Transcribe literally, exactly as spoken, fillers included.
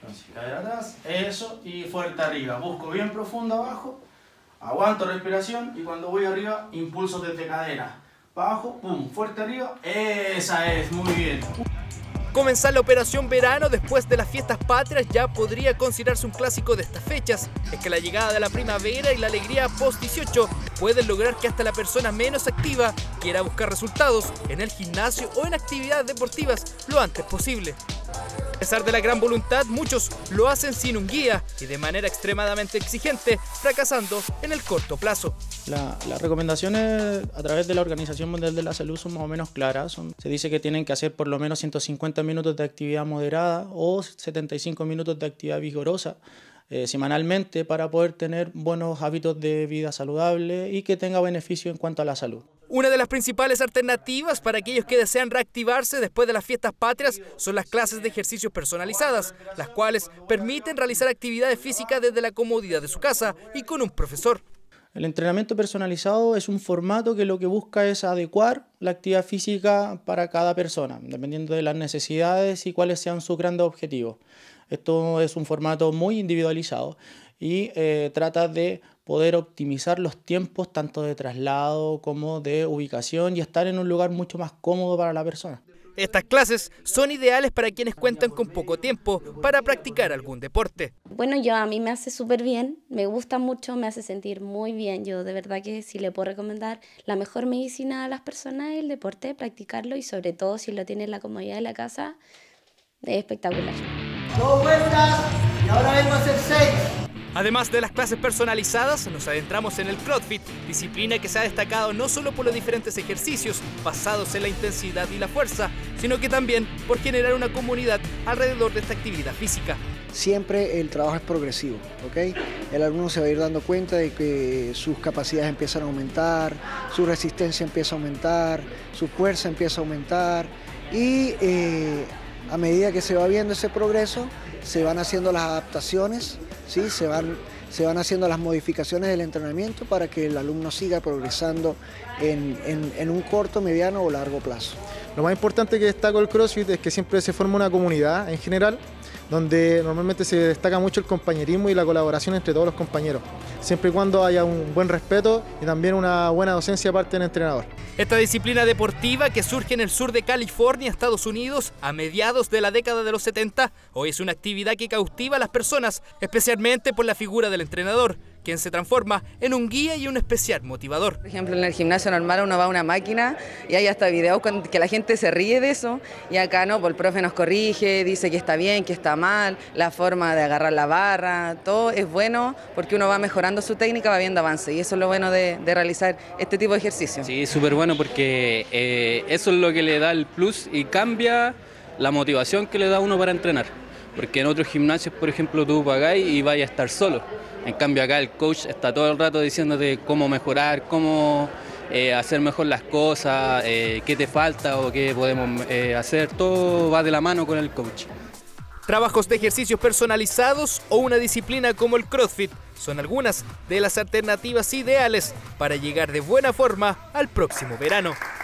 Entonces, cadera atrás, eso, y fuerte arriba. Busco bien profundo abajo, aguanto respiración y cuando voy arriba, impulso desde cadera. Para abajo, pum, fuerte arriba, esa es, muy bien. Comenzar la operación verano después de las fiestas patrias ya podría considerarse un clásico de estas fechas. Es que la llegada de la primavera y la alegría post dieciocho pueden lograr que hasta la persona menos activa quiera buscar resultados en el gimnasio o en actividades deportivas lo antes posible. A pesar de la gran voluntad, muchos lo hacen sin un guía y de manera extremadamente exigente, fracasando en el corto plazo. La, las recomendaciones a través de la Organización Mundial de la Salud son más o menos claras. Son, se dice que tienen que hacer por lo menos ciento cincuenta minutos de actividad moderada o setenta y cinco minutos de actividad vigorosa eh, semanalmente para poder tener buenos hábitos de vida saludable y que tenga beneficio en cuanto a la salud. Una de las principales alternativas para aquellos que desean reactivarse después de las fiestas patrias son las clases de ejercicios personalizadas, las cuales permiten realizar actividades físicas desde la comodidad de su casa y con un profesor. El entrenamiento personalizado es un formato que lo que busca es adecuar la actividad física para cada persona, dependiendo de las necesidades y cuáles sean sus grandes objetivos. Esto es un formato muy individualizado y eh, trata de poder optimizar los tiempos tanto de traslado como de ubicación y estar en un lugar mucho más cómodo para la persona. Estas clases son ideales para quienes cuentan con poco tiempo para practicar algún deporte. Bueno, yo a mí me hace súper bien, me gusta mucho, me hace sentir muy bien. Yo de verdad que sí le puedo recomendar la mejor medicina a las personas es el deporte, practicarlo y sobre todo si lo tiene en la comodidad de la casa, es espectacular. Dos vueltas y ahora vengo a hacer seis. Además de las clases personalizadas, nos adentramos en el CrossFit, disciplina que se ha destacado no solo por los diferentes ejercicios basados en la intensidad y la fuerza, sino que también por generar una comunidad alrededor de esta actividad física. Siempre el trabajo es progresivo, ¿ok? El alumno se va a ir dando cuenta de que sus capacidades empiezan a aumentar, su resistencia empieza a aumentar, su fuerza empieza a aumentar y eh, a medida que se va viendo ese progreso, se van haciendo las adaptaciones, ¿sí? se, van, se van haciendo las modificaciones del entrenamiento para que el alumno siga progresando en, en, en un corto, mediano o largo plazo. Lo más importante que destaco el CrossFit es que siempre se forma una comunidad en general, donde normalmente se destaca mucho el compañerismo y la colaboración entre todos los compañeros, siempre y cuando haya un buen respeto y también una buena docencia parte del entrenador. Esta disciplina deportiva que surge en el sur de California, Estados Unidos, a mediados de la década de los setenta, hoy es una actividad que cautiva a las personas, especialmente por la figura del entrenador, quien se transforma en un guía y un especial motivador. Por ejemplo, en el gimnasio normal uno va a una máquina y hay hasta videos con que la gente se ríe de eso y acá no, pues el profe nos corrige, dice que está bien, que está mal, la forma de agarrar la barra, todo es bueno porque uno va mejorando su técnica, va viendo avance y eso es lo bueno de, de realizar este tipo de ejercicio. Sí, súper bueno porque eh, eso es lo que le da el plus y cambia la motivación que le da uno para entrenar. Porque en otros gimnasios, por ejemplo, tú pagás y vas a estar solo. En cambio acá el coach está todo el rato diciéndote cómo mejorar, cómo eh, hacer mejor las cosas, eh, qué te falta o qué podemos eh, hacer. Todo va de la mano con el coach. Trabajos de ejercicios personalizados o una disciplina como el CrossFit son algunas de las alternativas ideales para llegar de buena forma al próximo verano.